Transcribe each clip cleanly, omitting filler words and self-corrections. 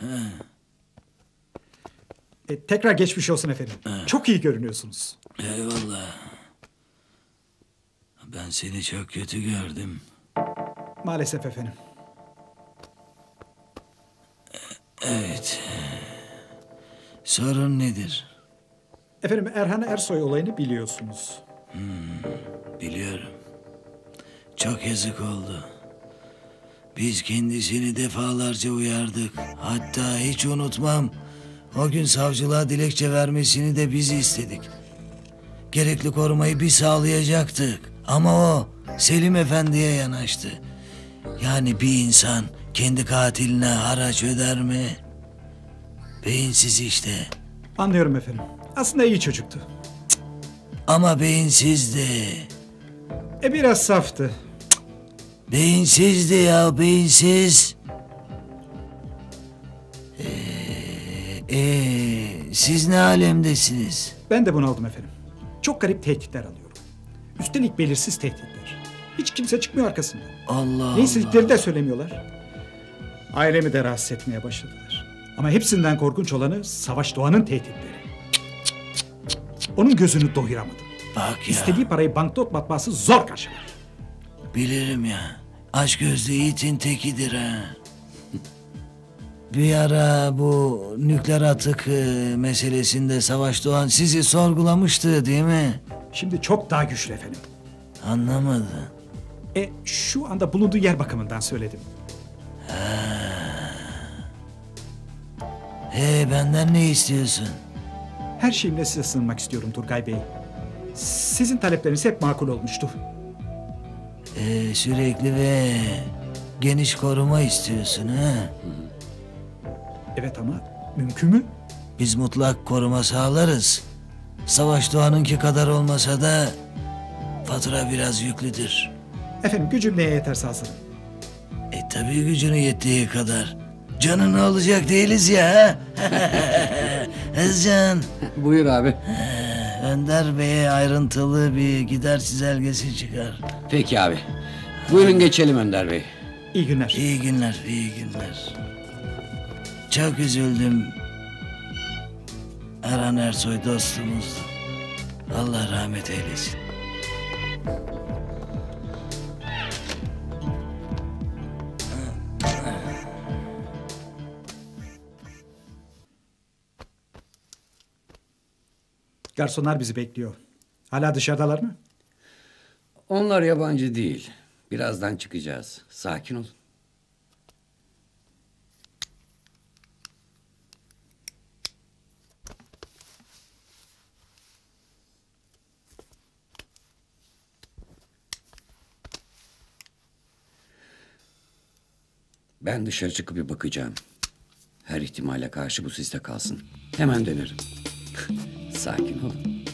Tekrar geçmiş olsun efendim. Çok iyi görünüyorsunuz. Eyvallah. Ben seni çok kötü gördüm. Maalesef efendim. Evet. Sorun nedir? Efendim Erhan Ersoy olayını biliyorsunuz. Biliyorum. Çok yazık oldu. Biz kendisini defalarca uyardık. Hatta hiç unutmam. O gün savcılığa dilekçe vermesini de biz istedik. Gerekli korumayı biz sağlayacaktık. Ama o Selim Efendi'ye yanaştı. Yani bir insan kendi katiline haraç öder mi? Beyinsiz işte. Anlıyorum efendim. Aslında iyi çocuktu. Ama beyinsizdi. Biraz saftı. Beyinsizdi ya, beyinsiz. Siz ne alemdesiniz? Ben de bunaldım efendim. Çok garip tehditler alıyorum. Üstelik belirsiz tehditler. Hiç kimse çıkmıyor arkasından. Allah Ne istedikleri de Allah. söylemiyorlar. Ailemi de rahatsız etmeye başladılar. Ama hepsinden korkunç olanı Savaş Doğan'ın tehditleri. Onun gözünü doyuramadım. Bak ya. İstediği parayı banknot matbaası zor karşılar. Bilirim ya. Aç gözlü yiğitin tekidir ha. Bir ara bu nükleer atık meselesinde Savaş Doğan sizi sorgulamıştı değil mi? Şimdi çok daha güçlü efendim. Anlamadım. Şu anda bulunduğu yer bakımından söyledim. Benden ne istiyorsun? Her şeyimle size sığınmak istiyorum Turgay Bey. Sizin talepleriniz hep makul olmuştu. Sürekli ve geniş koruma istiyorsun ha? Evet ama mümkün mü? Biz mutlak koruma sağlarız. Savaş Doğan'ınki kadar olmasa da fatura biraz yüklüdür. Efendim gücüm neye yeterse hazırım. Tabii gücünü yettiği kadar. Canını alacak değiliz ya. Özcan. Buyur abi. Önder Bey'e ayrıntılı bir gider çizelgesi çıkar. Peki abi. Buyurun geçelim Önder Bey. İyi günler. İyi günler, iyi günler. Çok üzüldüm. Erhan Ersoy dostumuz. Allah rahmet eylesin. Garsonlar bizi bekliyor. Hala dışarıdalar mı? Onlar yabancı değil. Birazdan çıkacağız. Sakin olun. Ben dışarı çıkıp bir bakacağım. Her ihtimale karşı bu sizde kalsın. Hemen dönerim. Sakin olun.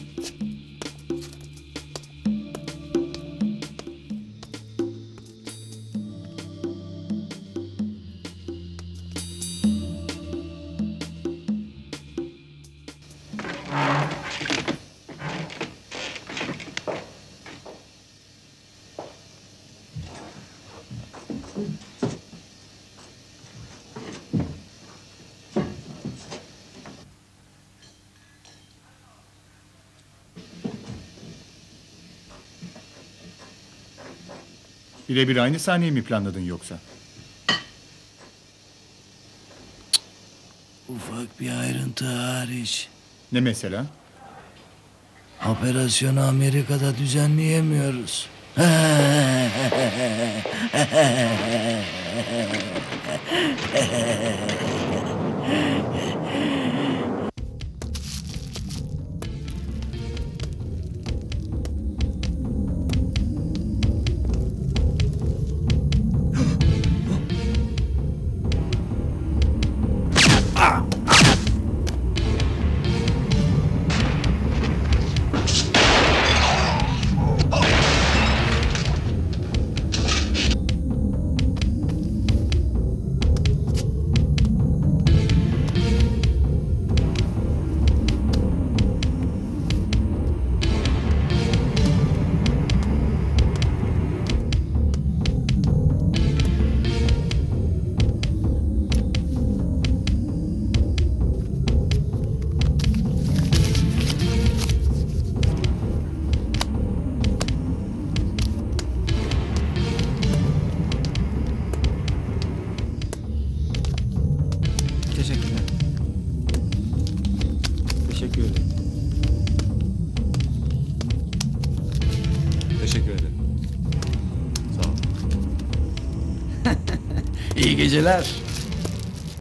Birebir aynı sahneyi mi planladın yoksa? Ufak bir ayrıntı hariç. Ne mesela? Operasyonu Amerika'da düzenleyemiyoruz. Teşekkürler. Teşekkür ederim. Teşekkür ederim. Sağ ol. İyi geceler.